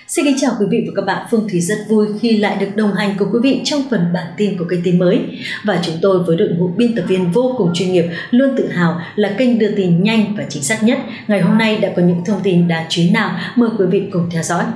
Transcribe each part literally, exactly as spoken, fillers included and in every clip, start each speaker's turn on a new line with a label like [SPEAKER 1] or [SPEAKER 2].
[SPEAKER 1] Xin kính chào quý vị và các bạn. Phương Thúy rất vui khi lại được đồng hành cùng quý vị trong phần bản tin của kênh Tin Mới. Và chúng tôi với đội ngũ biên tập viên vô cùng chuyên nghiệp luôn tự hào là kênh đưa tin nhanh và chính xác nhất. Ngày hôm nay đã có những thông tin đáng chú ý nào? Mời quý vị cùng theo dõi.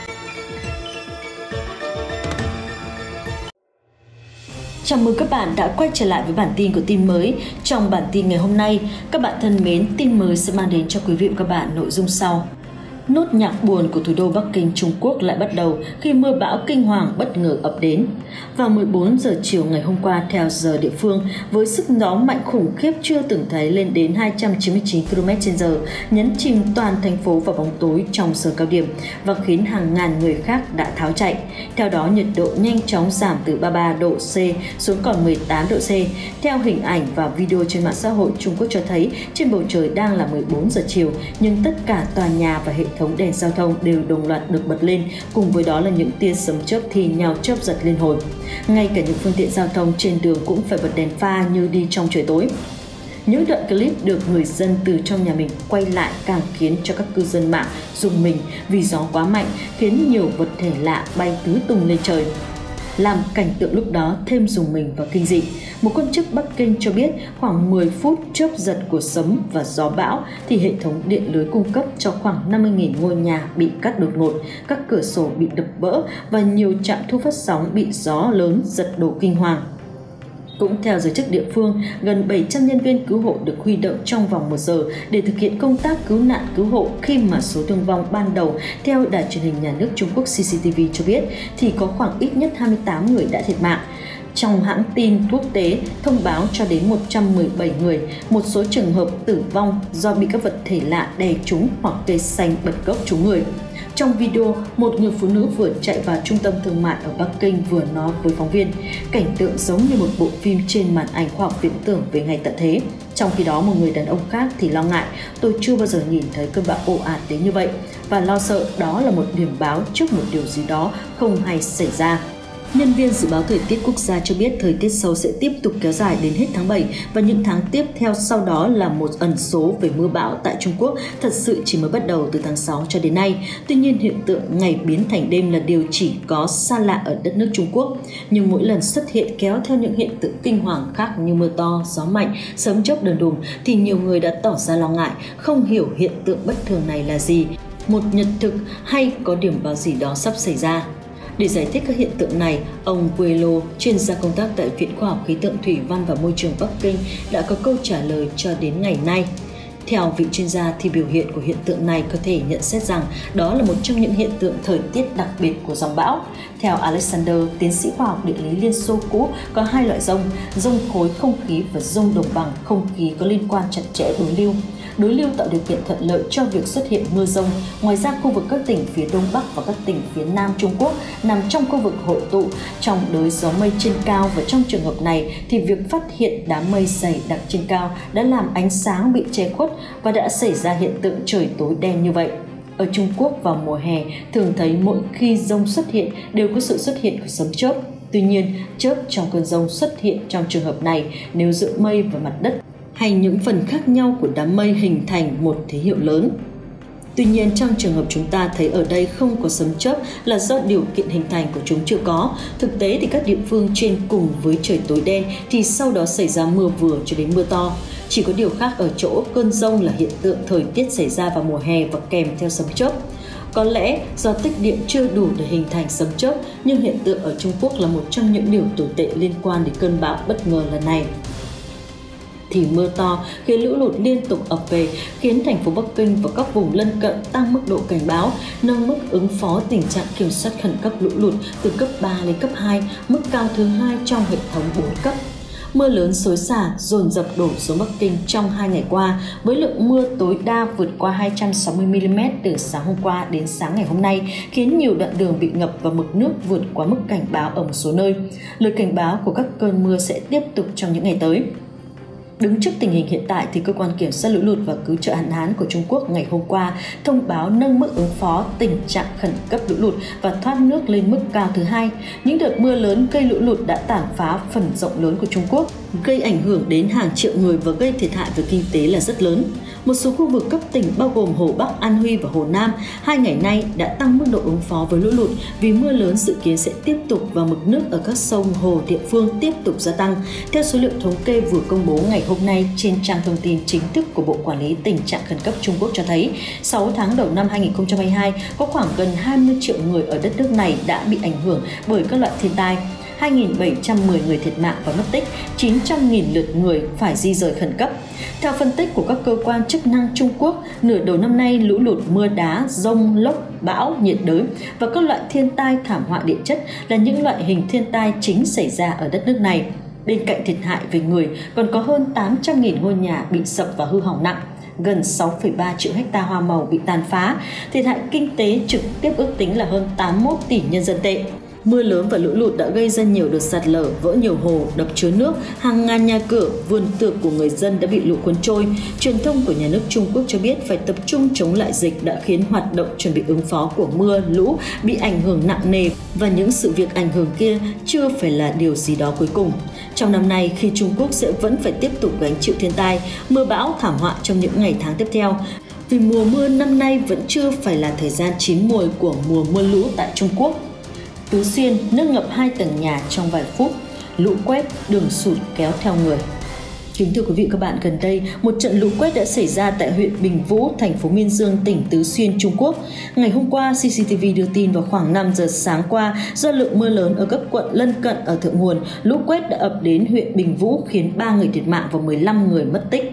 [SPEAKER 1] Chào mừng các bạn đã quay trở lại với bản tin của Tin Mới. Trong bản tin ngày hôm nay, các bạn thân mến, Tin Mới sẽ mang đến cho quý vị và các bạn nội dung sau. Nốt nhạc buồn của thủ đô Bắc Kinh, Trung Quốc lại bắt đầu khi mưa bão kinh hoàng bất ngờ ập đến. Vào mười bốn giờ chiều ngày hôm qua theo giờ địa phương, với sức gió mạnh khủng khiếp chưa từng thấy lên đến hai trăm chín mươi chín ki lô mét trên giờ, nhấn chìm toàn thành phố vào bóng tối trong giờ cao điểm và khiến hàng ngàn người khác đã tháo chạy. Theo đó, nhiệt độ nhanh chóng giảm từ ba mươi ba độ C xuống còn mười tám độ C. Theo hình ảnh và video trên mạng xã hội Trung Quốc cho thấy, trên bầu trời đang là mười bốn giờ chiều, nhưng tất cả tòa nhà và hệ thống đèn giao thông đều đồng loạt được bật lên, cùng với đó là những tia sấm chớp thì nhào chớp giật liên hồi. Ngay cả những phương tiện giao thông trên đường cũng phải bật đèn pha như đi trong trời tối. Những đoạn clip được người dân từ trong nhà mình quay lại càng khiến cho các cư dân mạng rùng mình vì gió quá mạnh, khiến nhiều vật thể lạ bay tứ tung lên trời, làm cảnh tượng lúc đó thêm rùng mình và kinh dị. Một quan chức Bắc Kinh cho biết khoảng mười phút chớp giật của sấm và gió bão thì hệ thống điện lưới cung cấp cho khoảng năm mươi nghìn ngôi nhà bị cắt đột ngột, các cửa sổ bị đập vỡ và nhiều trạm thu phát sóng bị gió lớn giật đổ kinh hoàng. Cũng theo giới chức địa phương, gần bảy trăm nhân viên cứu hộ được huy động trong vòng một giờ để thực hiện công tác cứu nạn cứu hộ, khi mà số thương vong ban đầu theo đài truyền hình nhà nước Trung Quốc C C T V cho biết thì có khoảng ít nhất hai mươi tám người đã thiệt mạng. Trong hãng tin quốc tế thông báo cho đến một trăm mười bảy người, một số trường hợp tử vong do bị các vật thể lạ đè trúng hoặc cây xanh bật gốc trúng người. Trong video, một người phụ nữ vừa chạy vào trung tâm thương mại ở Bắc Kinh vừa nói với phóng viên, cảnh tượng giống như một bộ phim trên màn ảnh khoa học viễn tưởng về ngày tận thế. Trong khi đó, một người đàn ông khác thì lo ngại, tôi chưa bao giờ nhìn thấy cơn bão ồ ạt đến như vậy, và lo sợ đó là một điểm báo trước một điều gì đó không hay xảy ra. Nhân viên dự báo thời tiết quốc gia cho biết thời tiết xấu sẽ tiếp tục kéo dài đến hết tháng bảy và những tháng tiếp theo sau đó là một ẩn số về mưa bão tại Trung Quốc thật sự chỉ mới bắt đầu từ tháng sáu cho đến nay. Tuy nhiên, hiện tượng ngày biến thành đêm là điều chỉ có xa lạ ở đất nước Trung Quốc. Nhưng mỗi lần xuất hiện kéo theo những hiện tượng kinh hoàng khác như mưa to, gió mạnh, sấm chớp đờn đùng thì nhiều người đã tỏ ra lo ngại, không hiểu hiện tượng bất thường này là gì, một nhật thực hay có điểm báo gì đó sắp xảy ra. Để giải thích các hiện tượng này, ông Guelo, chuyên gia công tác tại Viện Khoa học Khí tượng Thủy văn và Môi trường Bắc Kinh đã có câu trả lời cho đến ngày nay. Theo vị chuyên gia thì biểu hiện của hiện tượng này có thể nhận xét rằng đó là một trong những hiện tượng thời tiết đặc biệt của dòng bão. Theo Alexander, tiến sĩ khoa học địa lý Liên Xô cũ, có hai loại dông, dông khối không khí và dông đồng bằng không khí có liên quan chặt chẽ đối lưu. Đối lưu tạo điều kiện thuận lợi cho việc xuất hiện mưa dông. Ngoài ra, khu vực các tỉnh phía Đông Bắc và các tỉnh phía Nam Trung Quốc nằm trong khu vực hội tụ trong đới gió mây trên cao, và trong trường hợp này thì việc phát hiện đám mây dày đặc trên cao đã làm ánh sáng bị che khuất và đã xảy ra hiện tượng trời tối đen như vậy. Ở Trung Quốc vào mùa hè, thường thấy mỗi khi dông xuất hiện đều có sự xuất hiện của sấm chớp. Tuy nhiên, chớp trong cơn dông xuất hiện trong trường hợp này nếu giữa mây và mặt đất hay những phần khác nhau của đám mây hình thành một tín hiệu lớn. Tuy nhiên, trong trường hợp chúng ta thấy ở đây không có sấm chớp là do điều kiện hình thành của chúng chưa có. Thực tế thì các địa phương trên cùng với trời tối đen thì sau đó xảy ra mưa vừa cho đến mưa to. Chỉ có điều khác ở chỗ cơn dông là hiện tượng thời tiết xảy ra vào mùa hè và kèm theo sấm chớp. Có lẽ do tích điện chưa đủ để hình thành sấm chớp, nhưng hiện tượng ở Trung Quốc là một trong những điều tồi tệ liên quan đến cơn bão bất ngờ lần này. Thì mưa to khiến lũ lụt liên tục ập về, khiến thành phố Bắc Kinh và các vùng lân cận tăng mức độ cảnh báo, nâng mức ứng phó tình trạng kiểm soát khẩn cấp lũ lụt từ cấp ba lên cấp hai, mức cao thứ hai trong hệ thống bốn cấp. Mưa lớn xối xả dồn dập đổ xuống Bắc Kinh trong hai ngày qua, với lượng mưa tối đa vượt qua hai trăm sáu mươi mi li mét từ sáng hôm qua đến sáng ngày hôm nay, khiến nhiều đoạn đường bị ngập và mực nước vượt quá mức cảnh báo ở một số nơi. Lời cảnh báo của các cơn mưa sẽ tiếp tục trong những ngày tới. Đứng trước tình hình hiện tại thì cơ quan kiểm soát lũ lụt và cứu trợ hạn hán của Trung Quốc ngày hôm qua thông báo nâng mức ứng phó tình trạng khẩn cấp lũ lụt và thoát nước lên mức cao thứ hai. Những đợt mưa lớn gây lũ lụt đã tàn phá phần rộng lớn của Trung Quốc. gây ảnh hưởng đến hàng triệu người và gây thiệt hại về kinh tế là rất lớn. Một số khu vực cấp tỉnh bao gồm Hồ Bắc, An Huy và Hồ Nam hai ngày nay đã tăng mức độ ứng phó với lũ lụt vì mưa lớn dự kiến sẽ tiếp tục và mực nước ở các sông, hồ địa phương tiếp tục gia tăng. Theo số liệu thống kê vừa công bố ngày hôm nay trên trang thông tin chính thức của Bộ Quản lý Tình trạng khẩn cấp Trung Quốc cho thấy, sáu tháng đầu năm hai nghìn không trăm hai mươi hai có khoảng gần hai mươi triệu người ở đất nước này đã bị ảnh hưởng bởi các loại thiên tai. hai nghìn bảy trăm mười người thiệt mạng và mất tích, chín trăm nghìn lượt người phải di rời khẩn cấp. Theo phân tích của các cơ quan chức năng Trung Quốc, nửa đầu năm nay lũ lụt, mưa đá, dông, lốc, bão, nhiệt đới và các loại thiên tai thảm họa địa chất là những loại hình thiên tai chính xảy ra ở đất nước này. Bên cạnh thiệt hại về người, còn có hơn tám trăm nghìn ngôi nhà bị sập và hư hỏng nặng, gần sáu phẩy ba triệu hecta hoa màu bị tàn phá, thiệt hại kinh tế trực tiếp ước tính là hơn tám mươi mốt tỷ nhân dân tệ. Mưa lớn và lũ lụt đã gây ra nhiều đợt sạt lở, vỡ nhiều hồ, đập chứa nước, hàng ngàn nhà cửa, vườn tược của người dân đã bị lũ cuốn trôi. Truyền thông của nhà nước Trung Quốc cho biết phải tập trung chống lại dịch đã khiến hoạt động chuẩn bị ứng phó của mưa, lũ bị ảnh hưởng nặng nề và những sự việc ảnh hưởng kia chưa phải là điều gì đó cuối cùng. Trong năm nay, khi Trung Quốc sẽ vẫn phải tiếp tục gánh chịu thiên tai, mưa bão, thảm họa trong những ngày tháng tiếp theo, vì mùa mưa năm nay vẫn chưa phải là thời gian chín muồi của mùa mưa lũ tại Trung Quốc. Tứ Xuyên, nước ngập hai tầng nhà trong vài phút, lũ quét, đường sụt kéo theo người. Kính thưa quý vị và các bạn, gần đây, một trận lũ quét đã xảy ra tại huyện Bình Vũ, thành phố Miên Dương, tỉnh Tứ Xuyên, Trung Quốc. Ngày hôm qua, xê xê tê vê đưa tin vào khoảng năm giờ sáng qua, do lượng mưa lớn ở các quận lân cận ở thượng nguồn, lũ quét đã ập đến huyện Bình Vũ khiến ba người thiệt mạng và mười lăm người mất tích.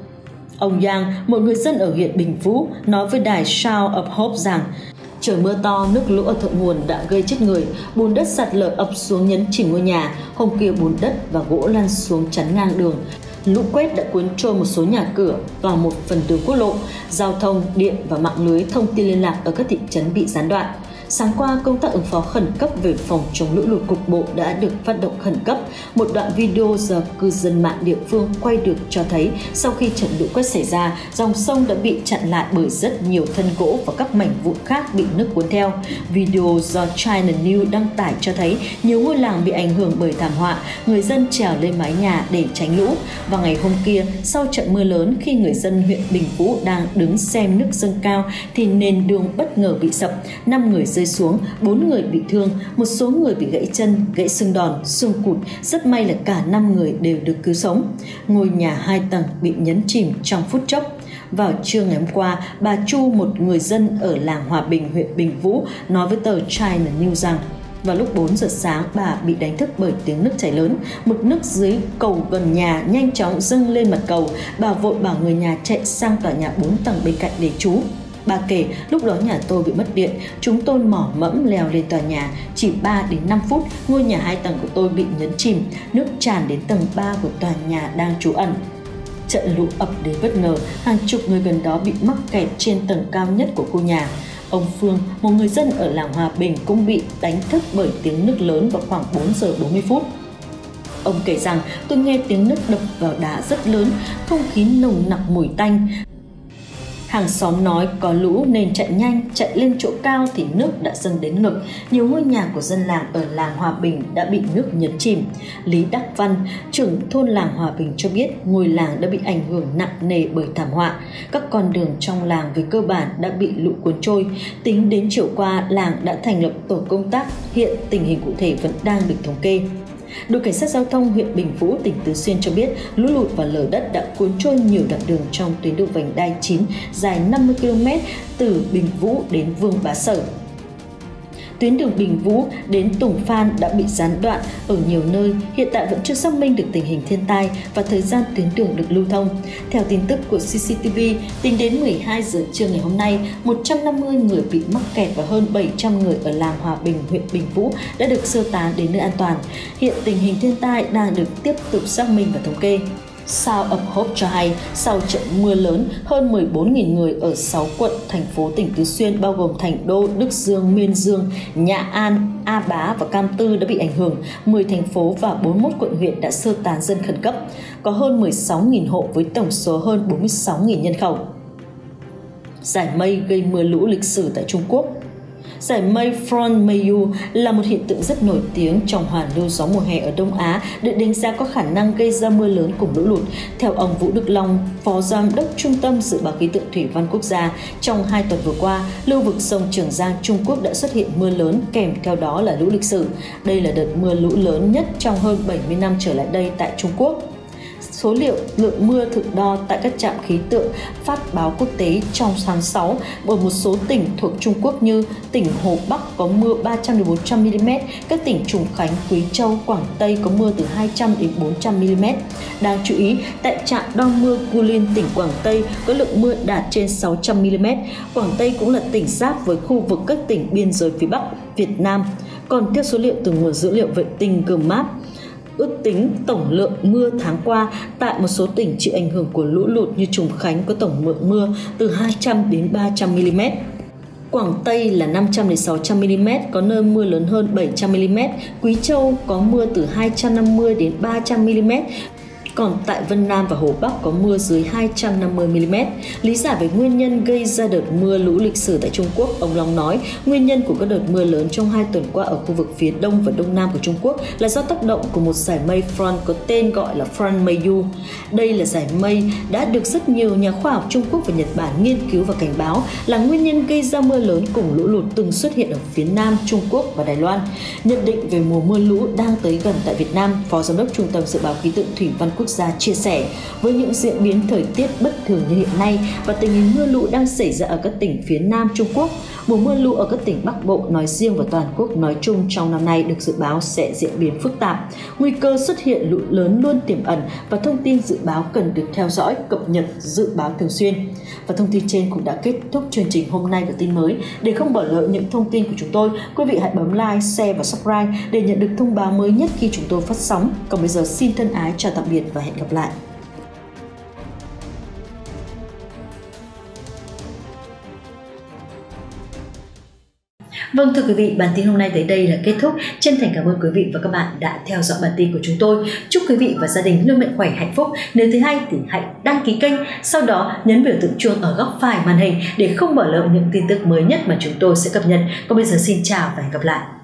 [SPEAKER 1] Ông Yang, một người dân ở huyện Bình Vũ, nói với đài Sound of Hope rằng trời mưa to, nước lũ ở thượng nguồn đã gây chết người, bùn đất sạt lở ập xuống nhấn chìm ngôi nhà, hôm kia bùn đất và gỗ lăn xuống chắn ngang đường. Lũ quét đã cuốn trôi một số nhà cửa và một phần đường quốc lộ, giao thông, điện và mạng lưới thông tin liên lạc ở các thị trấn bị gián đoạn. Sáng qua, công tác ứng phó khẩn cấp về phòng chống lũ lụt cục bộ đã được phát động khẩn cấp. Một đoạn video do cư dân mạng địa phương quay được cho thấy sau khi trận lũ quét xảy ra, dòng sông đã bị chặn lại bởi rất nhiều thân gỗ và các mảnh vụn khác bị nước cuốn theo. Video do China News đăng tải cho thấy nhiều ngôi làng bị ảnh hưởng bởi thảm họa, người dân trèo lên mái nhà để tránh lũ. Và ngày hôm kia, sau trận mưa lớn, khi người dân huyện Bình Vũ đang đứng xem nước dâng cao thì nền đường bất ngờ bị sập, năm người rơi xuống, bốn người bị thương, một số người bị gãy chân, gãy xương đòn, xương cụt. Rất may là cả năm người đều được cứu sống. Ngôi nhà hai tầng bị nhấn chìm trong phút chốc. Vào trưa ngày hôm qua, bà Chu, một người dân ở làng Hòa Bình, huyện Bình Vũ, nói với tờ China News rằng vào lúc bốn giờ sáng, bà bị đánh thức bởi tiếng nước chảy lớn. Mực nước dưới cầu gần nhà nhanh chóng dâng lên mặt cầu. Bà vội bảo người nhà chạy sang tòa nhà bốn tầng bên cạnh để trú. Bà kể, lúc đó nhà tôi bị mất điện, chúng tôi mỏ mẫm leo lên tòa nhà, chỉ ba đến năm phút, ngôi nhà hai tầng của tôi bị nhấn chìm, nước tràn đến tầng ba của tòa nhà đang trú ẩn. Trận lũ ập đến bất ngờ, hàng chục người gần đó bị mắc kẹt trên tầng cao nhất của khu nhà. Ông Phương, một người dân ở làng Hòa Bình, cũng bị đánh thức bởi tiếng nước lớn vào khoảng bốn giờ bốn mươi phút. Ông kể rằng, tôi nghe tiếng nước đập vào đá rất lớn, không khí nồng nặc mùi tanh. Hàng xóm nói có lũ nên chạy nhanh, chạy lên chỗ cao thì nước đã dâng đến ngực. Nhiều ngôi nhà của dân làng ở làng Hòa Bình đã bị nước nhấn chìm. Lý Đắc Văn, trưởng thôn làng Hòa Bình cho biết ngôi làng đã bị ảnh hưởng nặng nề bởi thảm họa. Các con đường trong làng về cơ bản đã bị lũ cuốn trôi. Tính đến chiều qua, làng đã thành lập tổ công tác, hiện tình hình cụ thể vẫn đang được thống kê. Đội Cảnh sát Giao thông huyện Bình Vũ, tỉnh Tứ Xuyên cho biết lũ lụt và lở đất đã cuốn trôi nhiều đoạn đường trong tuyến đường vành đai chín dài năm mươi ki lô mét từ Bình Vũ đến Vương Bá Sở. Tuyến đường Bình Vũ đến Tùng Phan đã bị gián đoạn ở nhiều nơi, hiện tại vẫn chưa xác minh được tình hình thiên tai và thời gian tuyến đường được lưu thông. Theo tin tức của xê xê tê vê, tính đến mười hai giờ trưa ngày hôm nay, một trăm năm mươi người bị mắc kẹt và hơn bảy trăm người ở làng Hòa Bình, huyện Bình Vũ đã được sơ tán đến nơi an toàn. Hiện tình hình thiên tai đang được tiếp tục xác minh và thống kê. Sound of Hope cho hay, sau trận mưa lớn, hơn mười bốn nghìn người ở sáu quận, thành phố tỉnh Tứ Xuyên bao gồm Thành Đô, Đức Dương, Miên Dương, Nhã An, A Bá và Cam Tư đã bị ảnh hưởng. mười thành phố và bốn mươi mốt quận huyện đã sơ tán dân khẩn cấp. Có hơn mười sáu nghìn hộ với tổng số hơn bốn mươi sáu nghìn nhân khẩu. Giải mây gây mưa lũ lịch sử tại Trung Quốc. Giải mây Front Mayu là một hiện tượng rất nổi tiếng trong hoàn lưu gió mùa hè ở Đông Á, được đánh giá có khả năng gây ra mưa lớn cùng lũ lụt. Theo ông Vũ Đức Long, Phó Giám đốc Trung tâm Dự báo Khí tượng Thủy văn Quốc gia, trong hai tuần vừa qua, lưu vực sông Trường Giang Trung Quốc đã xuất hiện mưa lớn, kèm theo đó là lũ lịch sử. Đây là đợt mưa lũ lớn nhất trong hơn bảy mươi năm trở lại đây tại Trung Quốc. Số liệu lượng mưa thực đo tại các trạm khí tượng phát báo quốc tế trong tháng sáu ở một số tỉnh thuộc Trung Quốc như tỉnh Hồ Bắc có mưa ba trăm đến bốn trăm mi-li-mét, các tỉnh Trùng Khánh, Quý Châu, Quảng Tây có mưa từ hai trăm đến bốn trăm mi-li-mét. Đáng chú ý, tại trạm đo mưa Guilin, tỉnh Quảng Tây có lượng mưa đạt trên sáu trăm mi-li-mét. Quảng Tây cũng là tỉnh giáp với khu vực các tỉnh biên giới phía Bắc Việt Nam. Còn theo số liệu từ nguồn dữ liệu vệ tinh G M A P, ước tính tổng lượng mưa tháng qua tại một số tỉnh chịu ảnh hưởng của lũ lụt như Trùng Khánh có tổng lượng mưa từ hai trăm đến ba trăm mi-li-mét. Quảng Tây là năm trăm đến sáu trăm mi-li-mét, có nơi mưa lớn hơn bảy trăm mi-li-mét. Quý Châu có mưa từ hai trăm năm mươi đến ba trăm mi-li-mét. Còn tại Vân Nam và Hồ Bắc có mưa dưới hai trăm năm mươi mi-li-mét. Lý giải về nguyên nhân gây ra đợt mưa lũ lịch sử tại Trung Quốc, ông Long nói nguyên nhân của các đợt mưa lớn trong hai tuần qua ở khu vực phía đông và đông nam của Trung Quốc là do tác động của một dải mây front có tên gọi là Front Mayu. Đây là dải mây đã được rất nhiều nhà khoa học Trung Quốc và Nhật Bản nghiên cứu và cảnh báo là nguyên nhân gây ra mưa lớn cùng lũ lụt từng xuất hiện ở phía nam Trung Quốc và Đài Loan. Nhận định về mùa mưa lũ đang tới gần tại Việt Nam, Phó Giám đốc Trung tâm Dự báo Khí tượng Thủy văn Quốc gia chia sẻ, với những diễn biến thời tiết bất thường như hiện nay và tình hình mưa lũ đang xảy ra ở các tỉnh phía Nam Trung Quốc, mùa mưa lũ ở các tỉnh Bắc Bộ nói riêng và toàn quốc nói chung trong năm nay được dự báo sẽ diễn biến phức tạp. Nguy cơ xuất hiện lũ lớn luôn tiềm ẩn và thông tin dự báo cần được theo dõi, cập nhật, dự báo thường xuyên. Và thông tin trên cũng đã kết thúc chương trình hôm nay của tin mới. Để không bỏ lỡ những thông tin của chúng tôi, quý vị hãy bấm like, share và subscribe để nhận được thông báo mới nhất khi chúng tôi phát sóng. Còn bây giờ xin thân ái chào tạm biệt và hẹn gặp lại. Vâng, thưa quý vị, bản tin hôm nay tới đây là kết thúc. Chân thành cảm ơn quý vị và các bạn đã theo dõi bản tin của chúng tôi. Chúc quý vị và gia đình luôn mạnh khỏe, hạnh phúc. Nếu thấy hay thì hãy đăng ký kênh, sau đó nhấn biểu tượng chuông ở góc phải màn hình để không bỏ lỡ những tin tức mới nhất mà chúng tôi sẽ cập nhật. Còn bây giờ xin chào và hẹn gặp lại.